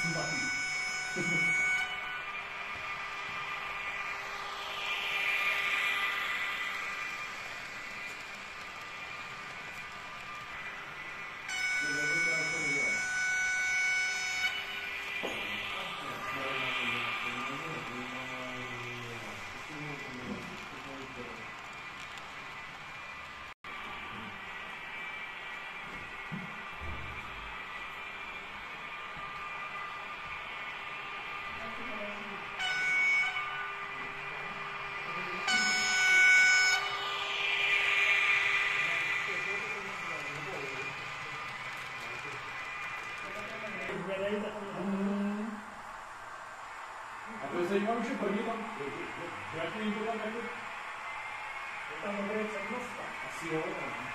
Svatý. A to je zajímavé, že první tam, jak jim to tam jako... Je tam dobré přednost, asi jo.